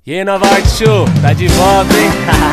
E aí, Nova Arte Show, tá de volta, hein?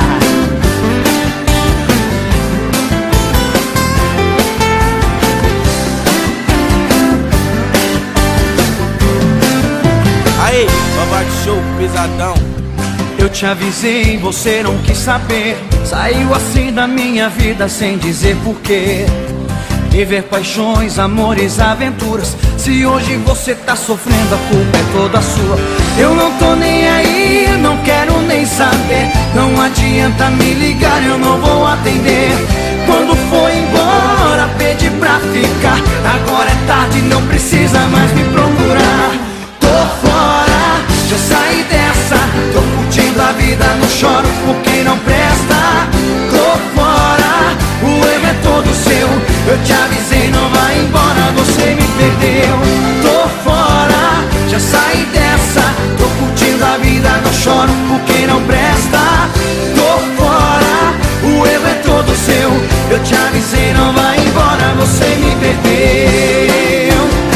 Aí, Nova Arte Show, pesadão. Eu te avisei, você não quis saber. Saiu assim da minha vida sem dizer porquê. Viver paixões, amores, aventuras. Se hoje você tá sofrendo, a culpa é toda sua. Eu não tô nem aí, não quero nem saber. Não adianta me ligar, eu não vou atender. Quando for embora, pede pra ficar. Agora é tarde, não precisa mais me procurar. Tô fora, já saí dessa. Tô curtindo a vida, não choro por quem não presta. Tô fora, o erro é todo seu. Eu te avisei, não vai embora, você me perdeu. Tô fora, já saí dessa. Tô curtindo a vida, não choro por quem não presta. Tô fora, o erro é todo seu. Eu te avisei, não vai embora, você me perdeu.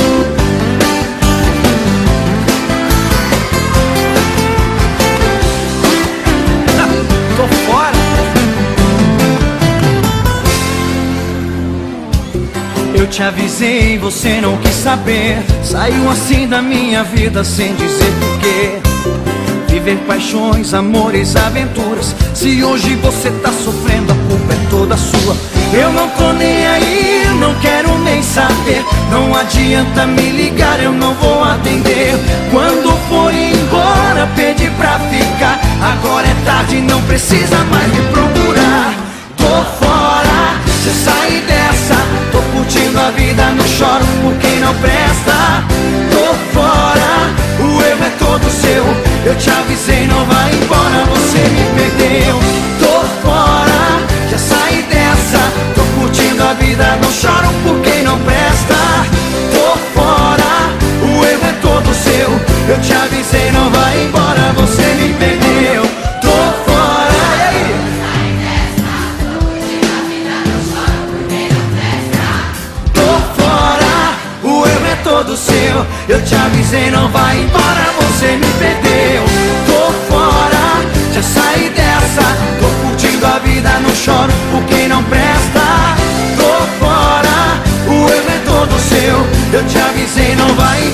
Tô fora. Eu te avisei, você não quis saber. Saiu assim da minha vida sem dizer porquê. Viver paixões, amores, aventuras. Se hoje você tá sofrendo, a culpa é toda sua. Eu não tô nem aí, não quero nem saber. Não adianta me ligar, eu não vou atender. Quando for embora, pede pra ficar. Agora é tarde, não precisa mais me procurar. Tô fora, já saí dessa. Tô curtindo a vida, não choro por quem não presta. Tô fora, o erro é todo seu. Eu te avisei, não vai embora, você me perdeu. Tô fora, já saí dessa. Tô curtindo a vida, não choro por quem não presta. Tô fora, o erro é todo seu. Eu te avisei, não vai embora, você me perdeu. Tô fora, e aí? Tô fora, o erro é todo seu. Eu te avisei, não vai embora, você me perdeu. Tô fora, já saí dessa. Tô curtindo a vida, não choro por quem não presta. Tô fora, o erro é todo seu. Eu te avisei, não vai